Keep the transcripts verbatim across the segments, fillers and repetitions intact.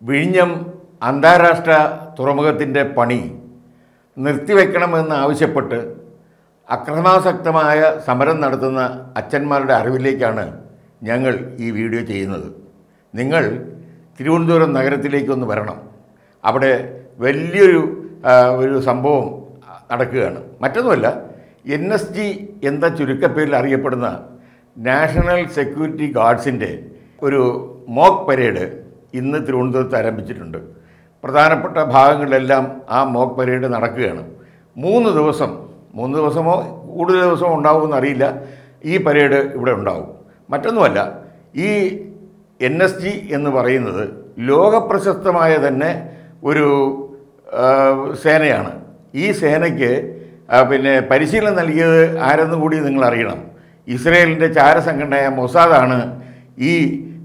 വിഴിഞ്ഞം അന്താരാഷ്ട്ര തുറമുഖത്തിൻ്റെ പണി നിർത്തിവെക്കണമെന്ന് ആവശ്യപ്പെട്ട് അക്രമാസക്തമായ സമരം നടത്തുന്ന അച്ഛന്മാരുടെ അറിവിലേക്കാണ് ഞങ്ങൾ ഈ വീഡിയോ ചെയ്യുന്നത്. നിങ്ങൾ തിരുവനന്തപുരം നഗരത്തിലേക്കൊന്ന് വരണം. അവിടെ വലിയൊരു ഒരു സംഭവം നടക്കുകയാണ്. മറ്റൊന്നുമല്ല, എൻ എസ് ജി എന്ന ചുരുക്കപ്പേരിൽ അറിയപ്പെടുന്ന നാഷണൽ സെക്യൂരിറ്റി ഗാർഡ്സിൻ്റെ ഒരു മോക്ക് പരേഡ് ഇന്ന് തിരുവനന്തപുരത്ത് ആരംഭിച്ചിട്ടുണ്ട്. പ്രധാനപ്പെട്ട ഭാഗങ്ങളിലെല്ലാം ആ മോക്ക് പരേഡ് നടക്കുകയാണ്. മൂന്ന് ദിവസം മൂന്ന് ദിവസമോ കൂടുതൽ ദിവസമോ ഉണ്ടാവുമെന്ന് അറിയില്ല, ഈ പരേഡ് ഇവിടെ ഉണ്ടാവും. മറ്റൊന്നുമല്ല, ഈ എൻ എസ് ജി എന്ന് പറയുന്നത് ലോകപ്രശസ്തമായ തന്നെ ഒരു സേനയാണ്. ഈ സേനയ്ക്ക് പിന്നെ പരിശീലനം നൽകിയത് ആരെന്നും കൂടി നിങ്ങൾ അറിയണം. ഇസ്രയേലിൻ്റെ ചാരസംഘടനയായ മൊസാദാണ് ഈ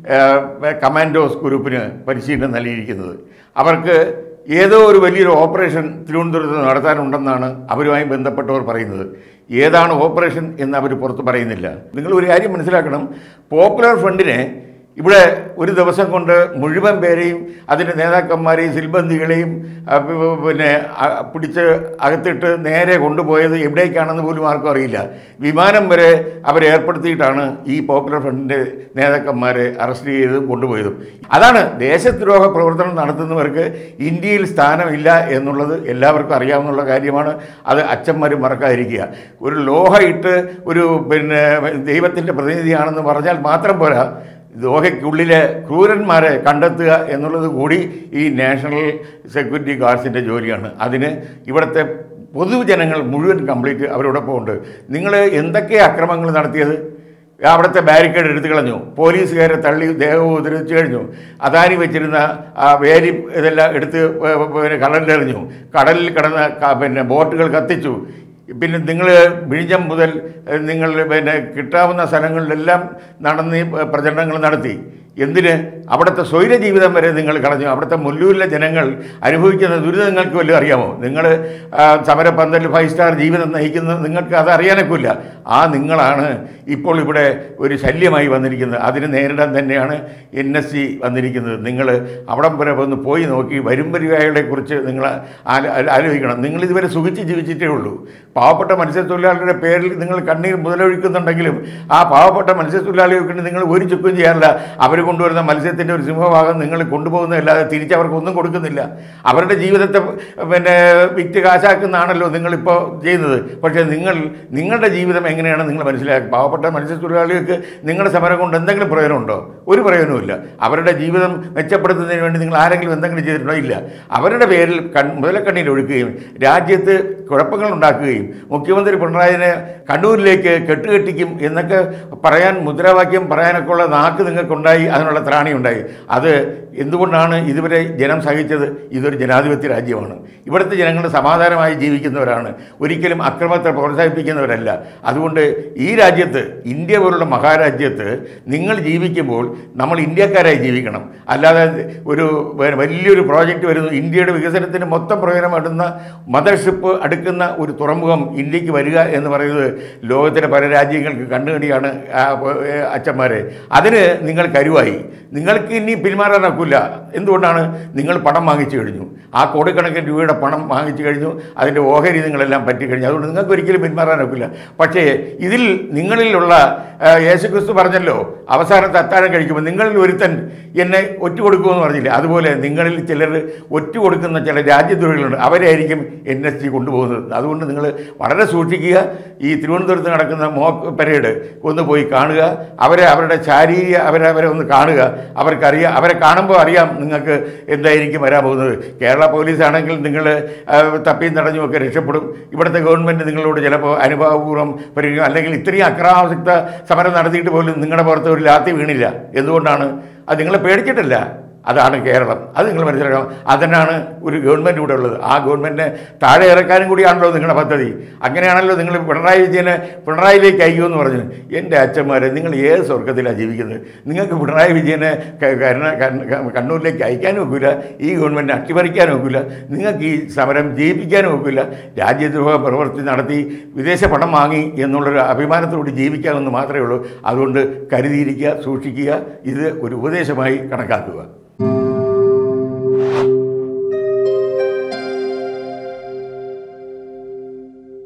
കമാൻഡോസ് ഗ്രൂപ്പിന് പരിശീലനം നൽകിയിരിക്കുന്നത്. അവർക്ക് ഏതോ ഒരു വലിയൊരു ഓപ്പറേഷൻ തിരുവനന്തപുരത്ത് നടത്താനുണ്ടെന്നാണ് അവരുമായി ബന്ധപ്പെട്ടവർ പറയുന്നത്. ഏതാണ് ഓപ്പറേഷൻ എന്ന് അവർ പുറത്ത് പറയുന്നില്ല. നിങ്ങൾ ഒരു കാര്യം മനസ്സിലാക്കണം, പോപ്പുലർ ഫ്രണ്ടിനെ ഇവിടെ ഒരു ദിവസം കൊണ്ട് മുഴുവൻ പേരെയും അതിൻ്റെ നേതാക്കന്മാരെയും സിൽബന്ദികളെയും പിന്നെ പിടിച്ച് അകത്തിട്ട് നേരെ കൊണ്ടുപോയത് എവിടേക്കാണെന്ന് പോലും ആർക്കും അറിയില്ല. വിമാനം വരെ അവരെ ഏർപ്പെടുത്തിയിട്ടാണ് ഈ പോപ്പുലർ ഫ്രണ്ടിൻ്റെ നേതാക്കന്മാരെ അറസ്റ്റ് ചെയ്തതും കൊണ്ടുപോയതും. അതാണ് ദേശദ്രോഹ പ്രവർത്തനം നടത്തുന്നവർക്ക് ഇന്ത്യയിൽ സ്ഥാനമില്ല എന്നുള്ളത് എല്ലാവർക്കും അറിയാവുന്ന കാര്യമാണ്. അത് അച്ഛന്മാരും മറക്കാതിരിക്കുക. ഒരു ലോഹ ഇട്ട് ഒരു പിന്നെ ദൈവത്തിൻ്റെ പ്രതിനിധിയാണെന്ന് പറഞ്ഞാൽ മാത്രം പോരാ, ദോഹയ്ക്കുള്ളിലെ ക്രൂരന്മാരെ കണ്ടെത്തുക എന്നുള്ളത് കൂടി ഈ നാഷണൽ സെക്യൂരിറ്റി ഗാർഡ്സിൻ്റെ ജോലിയാണ്. അതിന് ഇവിടുത്തെ പൊതുജനങ്ങൾ മുഴുവൻ കംപ്ലീറ്റ് അവരോടൊപ്പം ഉണ്ട്. നിങ്ങൾ എന്തൊക്കെ അക്രമങ്ങൾ നടത്തിയത്? അവിടുത്തെ ബാരിക്കേഡ് എടുത്തു കളഞ്ഞു, പോലീസുകാരെ തള്ളി ദേഹവും ഉപദ്രവിച്ചു കഴിഞ്ഞു, അദാനി വെച്ചിരുന്ന ആ വേലി ഇതെല്ലാം എടുത്ത് പിന്നെ കടലിലെറിഞ്ഞു, കടലിൽ കിടന്ന പിന്നെ ബോട്ടുകൾ കത്തിച്ചു. പിന്നെ നിങ്ങൾ വിഴിഞ്ഞം മുതൽ നിങ്ങൾ പിന്നെ കിട്ടാവുന്ന സ്ഥലങ്ങളിലെല്ലാം നടന്ന് പ്രചരണങ്ങൾ നടത്തി. എന്തിന്? അവിടുത്തെ സ്വൈര ജീവിതം വരെ നിങ്ങൾ കളഞ്ഞു. അവിടുത്തെ മുല്ലൂരിലെ ജനങ്ങൾ അനുഭവിക്കുന്ന ദുരിതം നിങ്ങൾക്ക് വല്ലതും അറിയാമോ? നിങ്ങൾ സമരപന്തലിൽ ഫൈവ് സ്റ്റാർ ജീവിതം നയിക്കുന്നത് നിങ്ങൾക്ക് അത് അറിയാനൊക്കില്ല. ആ നിങ്ങളാണ് ഇപ്പോൾ ഇവിടെ ഒരു ശല്യമായി വന്നിരിക്കുന്നത്. അതിന് നേരിടാൻ തന്നെയാണ് എൻ എസ് സി വന്നിരിക്കുന്നത്. നിങ്ങൾ അവിടം വരെ വന്ന് പോയി നോക്കി വരും പരിവാഹികളെക്കുറിച്ച് നിങ്ങൾ ആലോചിക്കണം. നിങ്ങളിതുവരെ സുഖിച്ച് ജീവിച്ചിട്ടേ ഉള്ളൂ. പാവപ്പെട്ട മത്സ്യത്തൊഴിലാളികളുടെ പേരിൽ നിങ്ങൾ കണ്ണീർ മുതലൊഴിക്കുന്നുണ്ടെങ്കിലും ആ പാവപ്പെട്ട മത്സ്യത്തൊഴിലാളികൾക്ക് നിങ്ങൾ ഒരു ചുക്കും ചെയ്യാറില്ല. അവർ കൊണ്ടുവരുന്ന മത്സ്യത്തിൻ്റെ ഒരു സിംഹഭാഗം നിങ്ങൾ കൊണ്ടുപോകുന്നതല്ലാതെ തിരിച്ചവർക്കൊന്നും കൊടുക്കുന്നില്ല. അവരുടെ ജീവിതത്തെ പിന്നെ വിറ്റ് കാശാക്കുന്നതാണല്ലോ നിങ്ങളിപ്പോൾ ചെയ്യുന്നത്. പക്ഷേ നിങ്ങൾ നിങ്ങളുടെ ജീവിതം എങ്ങനെയാണ് നിങ്ങൾ മനസ്സിലാക്കുക? പാവപ്പെട്ട മത്സ്യത്തൊഴിലാളികൾക്ക് നിങ്ങളുടെ സമരം കൊണ്ട് എന്തെങ്കിലും പ്രയോജനമുണ്ടോ? ഒരു പ്രയോജനവുമില്ല. അവരുടെ ജീവിതം മെച്ചപ്പെടുത്തുന്നതിന് വേണ്ടി നിങ്ങൾ ആരെങ്കിലും എന്തെങ്കിലും ചെയ്തിട്ടുണ്ടോ? ഇല്ല. അവരുടെ പേരിൽ കൺ മുതലക്കണ്ണീർ ഒഴുക്കുകയും രാജ്യത്ത് കുഴപ്പങ്ങൾ ഉണ്ടാക്കുകയും മുഖ്യമന്ത്രി പിണറായിനെ കണ്ണൂരിലേക്ക് കെട്ടുകെട്ടിക്കും എന്നൊക്കെ പറയാൻ മുദ്രാവാക്യം പറയാനൊക്കെ ഉള്ള നാക്ക് നിങ്ങൾക്കുണ്ടായി, അതിനുള്ള ത്രാണിയുണ്ടായി. അത് എന്തുകൊണ്ടാണ് ഇതുവരെ ജനം സഹിച്ചത്? ഇതൊരു ജനാധിപത്യ രാജ്യമാണ്. ഇവിടുത്തെ ജനങ്ങൾ സമാധാനമായി ജീവിക്കുന്നവരാണ്, ഒരിക്കലും അക്രമത്തെ പ്രോത്സാഹിപ്പിക്കുന്നവരല്ല. അതുകൊണ്ട് ഈ രാജ്യത്ത്, ഇന്ത്യ പോലുള്ള മഹാരാജ്യത്ത് നിങ്ങൾ ജീവിക്കുമ്പോൾ നമ്മൾ ഇന്ത്യക്കാരായി ജീവിക്കണം. അല്ലാതെ ഒരു വലിയൊരു പ്രോജക്റ്റ് വരുന്നു, ഇന്ത്യയുടെ വികസനത്തിന് മൊത്തം പ്രയോജനപ്പെടുന്ന മദർഷിപ്പ് അടുക്കുന്ന ഒരു തുറമുഖം ഇന്ത്യക്ക് വരിക എന്ന് പറയുന്നത് ലോകത്തിലെ പല രാജ്യങ്ങൾക്ക് കണ്ണുകടിയാണ് അച്ഛന്മാരെ. അതിന് നിങ്ങൾ കരുവായി. നിങ്ങൾക്ക് ഇനി പിന്മാറാനൊക്കില്ല. എന്തുകൊണ്ടാണ്? നിങ്ങൾ പണം വാങ്ങിച്ചു കഴിഞ്ഞു. ആ കോടിക്കണക്കിന് രൂപയുടെ പണം വാങ്ങിച്ചു കഴിഞ്ഞു. അതിൻ്റെ ഓഹരി നിങ്ങളെല്ലാം പറ്റിക്കഴിഞ്ഞു. അതുകൊണ്ട് നിങ്ങൾക്ക് ഒരിക്കലും പിന്മാറാനൊക്കില്ല. പക്ഷേ ഇതിൽ നിങ്ങളിലുള്ള യേശുക്രിസ്തു പറഞ്ഞല്ലോ, അവസാനത്തെ അത്താഴം കഴിക്കുമ്പോൾ നിങ്ങളിൽ ഒരുത്തൻ എന്നെ ഒറ്റ കൊടുക്കുമെന്ന് പറഞ്ഞില്ലേ? അതുപോലെ നിങ്ങളിൽ ചിലർ ഒറ്റ കൊടുക്കുന്ന ചില രാജ്യദ്രോഹികളുണ്ട്. അവരായിരിക്കും എൻ എസ് ജി കൊണ്ടുപോകുന്നത്. അതുകൊണ്ട് നിങ്ങൾ വളരെ സൂക്ഷിക്കുക. ഈ തിരുവനന്തപുരത്ത് നടക്കുന്ന മോക്ക് പരേഡ് ഒന്ന് പോയി കാണുക. അവരെ അവരുടെ ശാരീരിക അവരെ അവരെ ഒന്ന് കാണുക. അവർക്കറിയാം, അവരെ കാണുമ്പോൾ അറിയാം നിങ്ങൾക്ക് എന്തായിരിക്കും വരാൻ പോകുന്നത്. കേരള പോലീസാണെങ്കിൽ നിങ്ങൾ തപ്പിയും തടഞ്ഞുമൊക്കെ രക്ഷപ്പെടും. ഇവിടുത്തെ ഗവൺമെൻറ് നിങ്ങളോട് ചിലപ്പോൾ അനുഭാവപൂർവ്വം പരിഗണിക്കും. അല്ലെങ്കിൽ ഇത്രയും അക്രമാസക്ത സമരം നടത്തിയിട്ട് പോലും നിങ്ങളുടെ പുറത്ത് ഒരു ലാത്തി വീണില്ല. എന്തുകൊണ്ടാണ്? അത് നിങ്ങളെ പേടിച്ചിട്ടല്ല. അതാണ് കേരളം. അത് നിങ്ങൾ മനസ്സിലാക്കണം. അതിനാണ് ഒരു ഗവൺമെൻറ് ഇവിടെ ഉള്ളത്. ആ ഗവൺമെൻറ്റിനെ താഴെ ഇറക്കാനും കൂടിയാണല്ലോ നിങ്ങളുടെ പദ്ധതി. അങ്ങനെയാണല്ലോ നിങ്ങൾ പിണറായി വിജയനെ പിണറായിലേക്ക് അയക്കുമെന്ന് പറഞ്ഞു. എൻ്റെ അച്ഛന്മാരെ, നിങ്ങൾ ഏത് സ്വർഗത്തിലാണ് ജീവിക്കുന്നത്? നിങ്ങൾക്ക് പിണറായി വിജയനെ കണ്ണൂരിലേക്ക് അയക്കാനും ഒക്കില്ല, ഈ ഗവൺമെൻറ് അട്ടിമറിക്കാനും ഒക്കില്ല, നിങ്ങൾക്ക് ഈ സമരം ജയിപ്പിക്കാനും ഒക്കില്ല. രാജ്യദ്രോഹ പ്രവൃത്തി നടത്തി വിദേശ പണം വാങ്ങി എന്നുള്ളൊരു അഭിമാനത്തോട് ജീവിക്കാമെന്ന് മാത്രമേ ഉള്ളൂ. അതുകൊണ്ട് കരുതിയിരിക്കുക, സൂക്ഷിക്കുക. ഇത് ഒരു ഉപദേശമായി കണക്കാക്കുക.